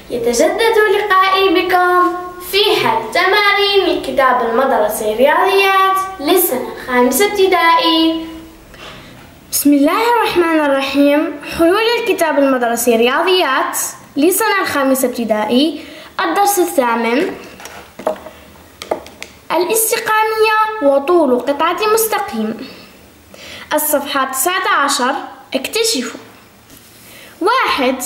يتجدد لقائي بكم في حل تمارين الكتاب المدرسي رياضيات للسنة الخامسة ابتدائي. بسم الله الرحمن الرحيم. حلول الكتاب المدرسي رياضيات للسنة الخامسة ابتدائي. الدرس الثامن: الاستقامية وطول قطعة مستقيم. الصفحة 19. اكتشفوا. 1.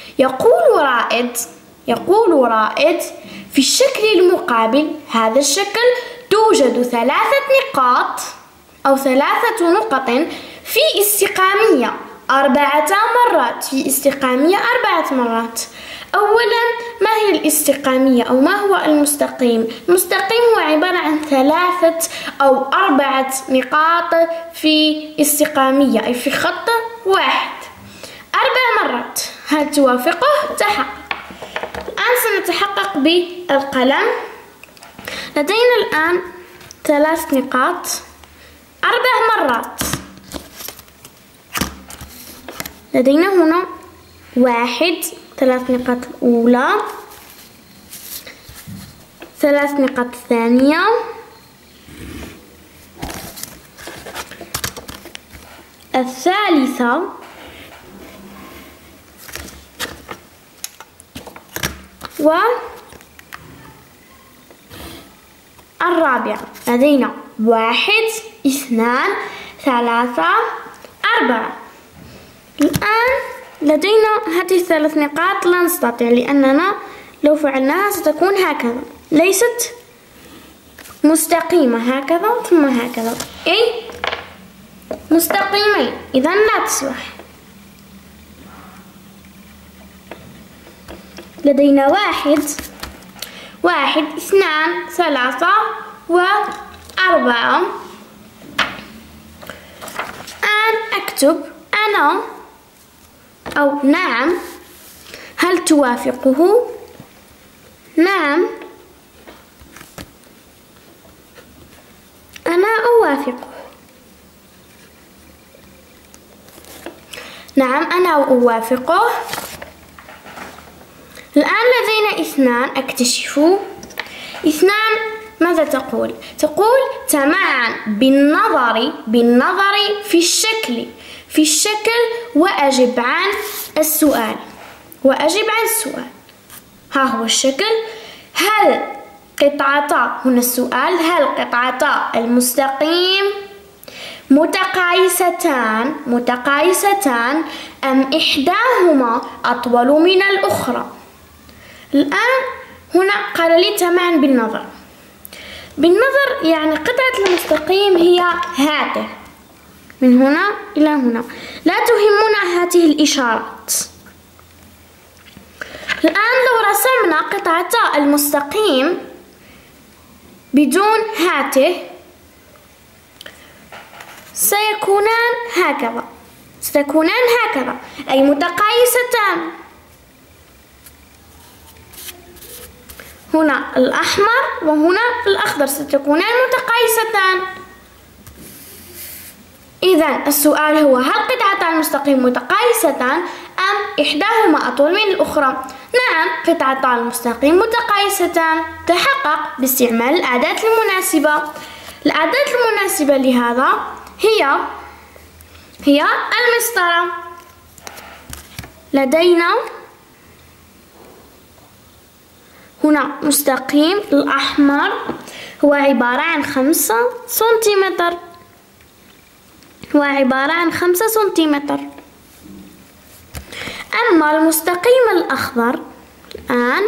يقول رائد في الشكل المقابل هذا الشكل توجد 3 نقاط أو 3 نقط في استقامية 4 مرات. في استقامية 4 مرات. أولا، ما هي الاستقامية أو ما هو المستقيم؟ المستقيم هو عبارة عن 3 أو 4 نقاط في استقامية، أي في خط واحد 4 مرات. هل توافقه؟ تحقق. الآن سنتحقق بالقلم. لدينا الآن 3 نقاط 4 مرات. لدينا هنا 1 3 نقاط الأولى، 3 نقاط الثانية، الثالثة، والرابعة. لدينا 1 2 3 4. الآن لدينا هذه 3 نقاط لا نستطيع، لأننا لو فعلناها ستكون هكذا، ليست مستقيمة، هكذا ثم هكذا، أي مستقيمين، إذن لا تصلح. لدينا 1 2 3 و4. الآن أكتب أنا أو نعم. هل توافقه؟ نعم، أنا أوافقه. نعم، أنا أوافقه. الآن لدينا 2. اكتشفوا. 2 ماذا تقول؟ تقول تمعن بالنظر في الشكل وأجب عن السؤال. ها هو الشكل. هل قطعتا، هنا السؤال، هل قطعتا المستقيم متقايستان أم إحداهما أطول من الأخرى؟ الآن هنا قال لي تمعن بالنظر. يعني قطعة المستقيم هي هاته من هنا إلى هنا، لا تهمنا هذه الإشارات. الآن لو رسمنا قطعتا المستقيم بدون هاته ستكونان هكذا، أي متقايستان. هنا الأحمر وهنا الأخضر ستكونان متقايستان. إذن السؤال هو هل قطعتا المستقيم متقايستان أم إحداهما أطول من الأخرى؟ نعم، قطعتا المستقيم متقايستان. تحقق باستعمال الأعداد المناسبة. الأعداد المناسبة لهذا هي المسطرة. لدينا هنا مستقيم الأحمر هو عبارة عن 5 سنتيمتر، أما المستقيم الأخضر الآن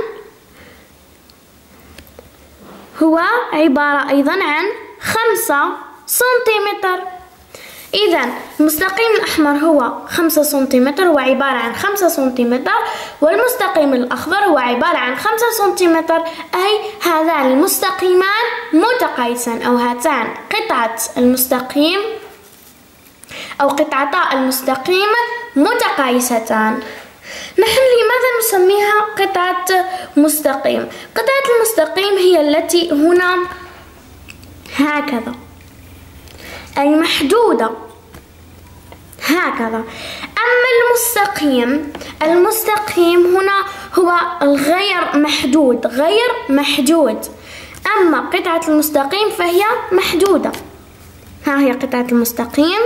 هو عبارة أيضا عن 5 سنتيمتر. إذن المستقيم الأحمر هو 5 سنتيمتر، هو عبارة عن 5 سنتيمتر، والمستقيم الأخضر هو عبارة عن 5 سنتيمتر، أي هذان المستقيمان متقايسان، أو هاتان قطعة المستقيم أو قطعتا المستقيم متقايستان. نحن لماذا نسميها قطعة مستقيم؟ قطعة المستقيم هي التي هنا هكذا، أي محدودة هكذا. أما المستقيم هنا هو الغير محدود، غير محدود. أما قطعة المستقيم فهي محدودة. ها هي قطعة المستقيم،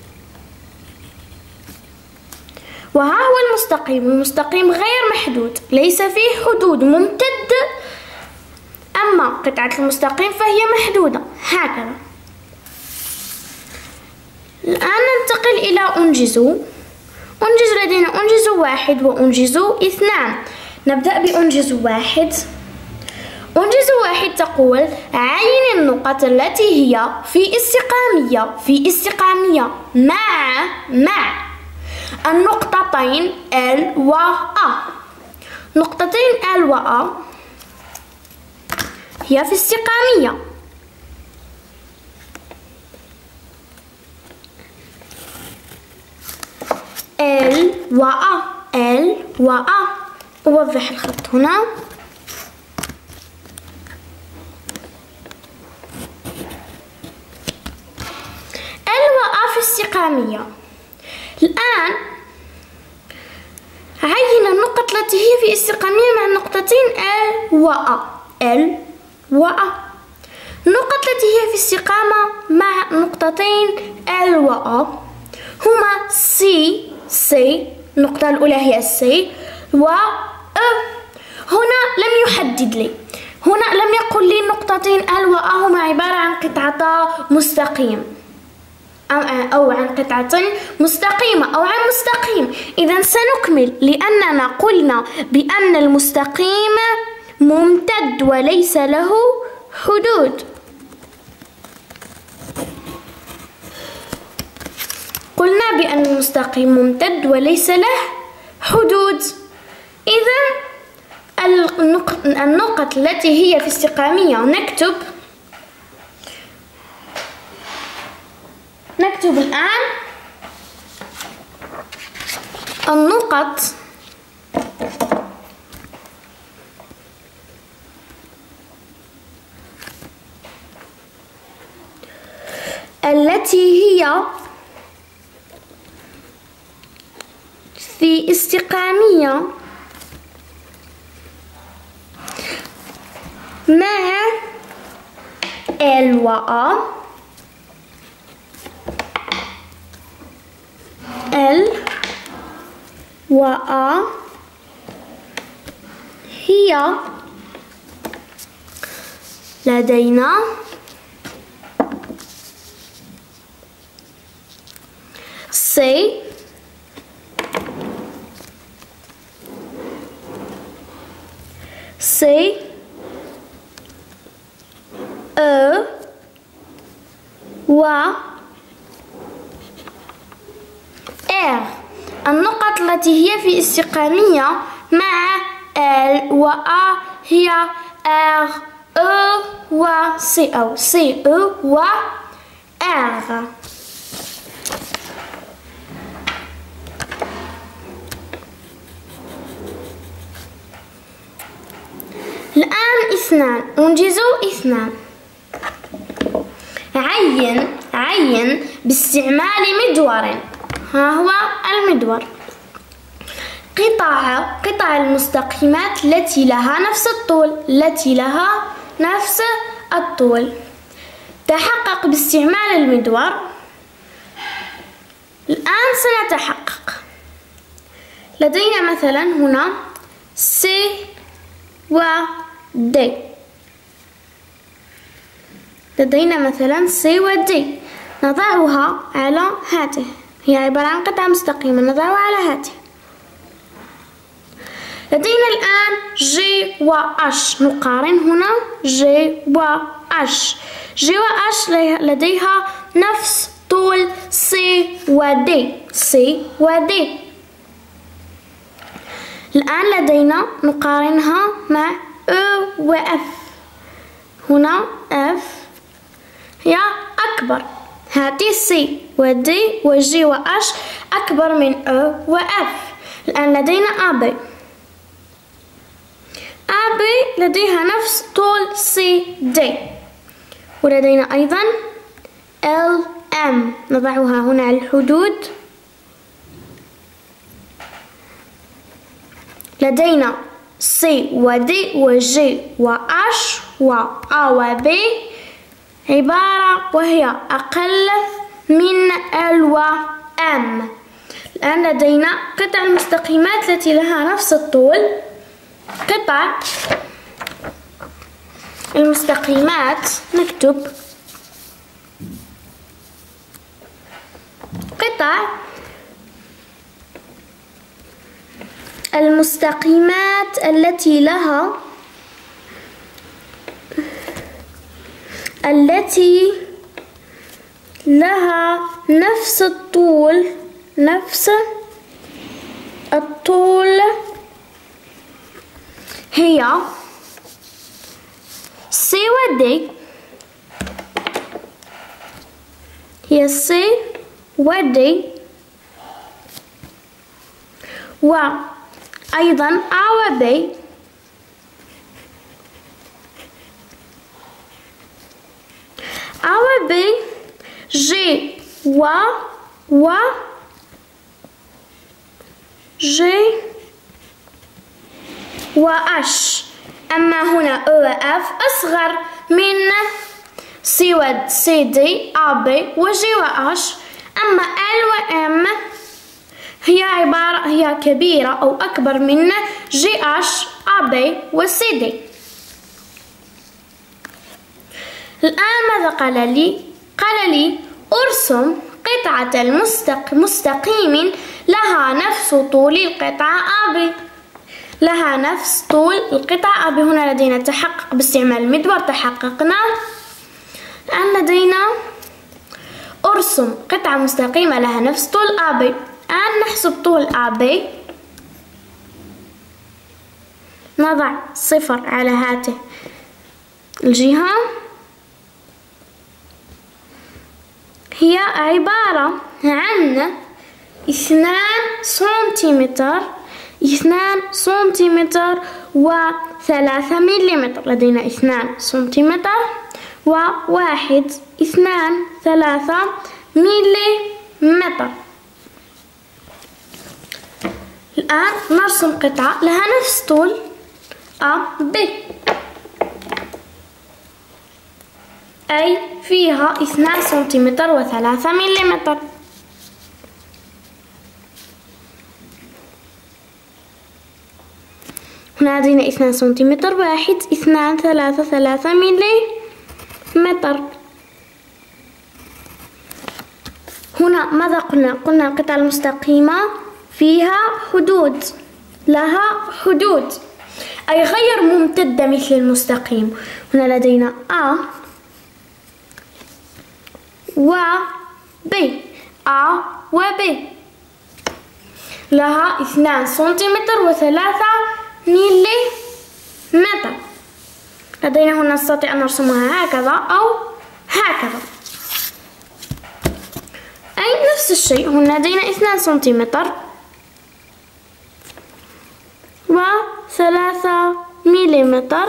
وها هو المستقيم. المستقيم غير محدود، ليس فيه حدود، ممتد. أما قطعة المستقيم فهي محدودة هكذا. الآن ننتقل إلى أنجزوا. أنجز، لدينا أنجز 1 وأنجز 2. نبدأ بأنجز 1. أنجز 1 تقول: عين النقط التي هي في استقامية مع النقطتين L و A. نقطتين L و A هي في استقامية. L و A، L و A. أوضح الخط هنا. L و A في استقامية. الآن عين النقط التي هي في استقامية مع النقطتين L و A. L و A. النقط التي هي في استقامة مع نقطتين L و A هما C. النقطة الأولى هي C و E. هنا لم يحدد لي، هنا لم يقل لي النقطتين L و A هما عبارة عن قطعة مستقيم أو عن قطعة مستقيمة أو عن مستقيم. إذا سنكمل، لأننا قلنا بأن المستقيم ممتد وليس له حدود. قلنا بأن المستقيم ممتد وليس له حدود. إذا النقط التي هي في استقامية نكتب الآن النقط التي هي في استقامية مع L و A. L و A هي لدينا C E و R. النقط التي هي في استقامية مع L و A هي R E و C أو C E و R. الآن 2. أنجزوا 2. عين باستعمال مدور. ها هو المدور. قطع المستقيمات التي لها نفس الطول. تحقق باستعمال المدور. الآن سنتحقق. لدينا مثلا هنا C و D. لدينا مثلا C و D. نضعها على هاته، هي عبارة عن قطعة مستقيمة، نضعها على هاته. لدينا الآن G و H. نقارن هنا G و H. G و H لديها نفس طول C و D. الآن لدينا نقارنها مع E و F. هنا F هي أكبر، هذه C و D و G و H أكبر من E و F. الآن لدينا AB. لديها نفس طول C D. ولدينا أيضا LM. نضعها هنا على الحدود. لدينا سي ودي وجي وأش وآ وبي عبارة وهي أقل من ال وأم. الآن لدينا قطع المستقيمات التي لها نفس الطول. قطع المستقيمات نكتب قطع المستقيمات التي لها نفس الطول هي سي ودي، هي سي ودي، وأيضا آ وبي، آ وبي، جي و جي وأش. أما هنا أو وأف أصغر من سي ود سي دي آ بي وجي وأش. أما ال وأم هي كبيرة أو أكبر من جي أش آ بي وسي دي. الآن ماذا قال لي؟ قال لي أرسم قطعة مستقيم لها نفس طول القطعة آ بي، لها نفس طول القطعة آ بي. هنا لدينا تحقق باستعمال المدور، تحققنا. الآن لدينا أرسم قطعة مستقيمة لها نفس طول آ بي. الآن نحسب طول آ بي، نضع 0 على هاته الجهة. هي عبارة عن 2 سنتيمتر، 2 سنتيمتر و3 مليمتر. لدينا 2 سنتيمتر و1 2 3 مليمتر. الآن نرسم قطعة لها نفس طول آ بي، أي فيها 2 سنتيمتر و3 مليمتر. هنا لدينا 2 سنتيمتر، 1 2 3 مليمتر. هنا ماذا قلنا؟ قلنا القطعة المستقيمة فيها حدود، لها حدود، أي غير ممتدة مثل المستقيم. هنا لدينا آ و بي، آ وبي لها 2 سنتيمتر و3 مليمتر. لدينا هنا نستطيع أن نرسمها هكذا أو هكذا، أي نفس الشيء. هنا لدينا 2 سنتيمتر و3 مليمتر.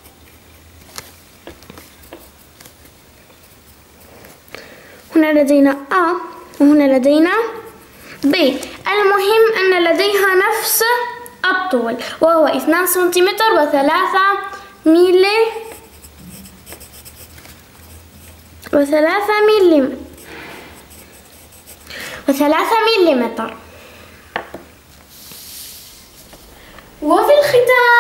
هنا لدينا آ وهنا لدينا بي. المهم أن لديها نفس الطول وهو 2 سنتيمتر و3 مليمتر. وفي الختام